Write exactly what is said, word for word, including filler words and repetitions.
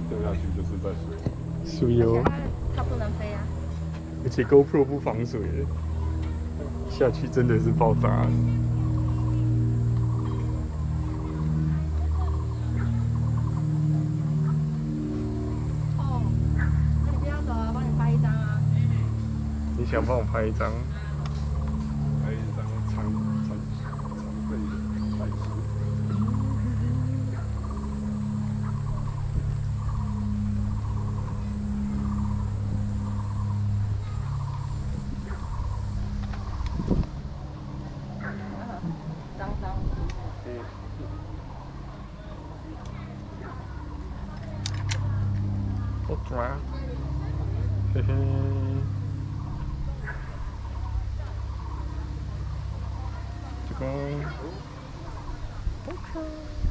掉下去就是在水。 水哦， 它不能飞啊。 而且 GoPro 不防水，下去真的是爆炸。 哦，那你不要走啊，帮你拍一张啊。 你想帮我拍一张？ 拍一张长长长背的海狮。 脏脏。 嗯。 好抓，嘿嘿。这个。OK。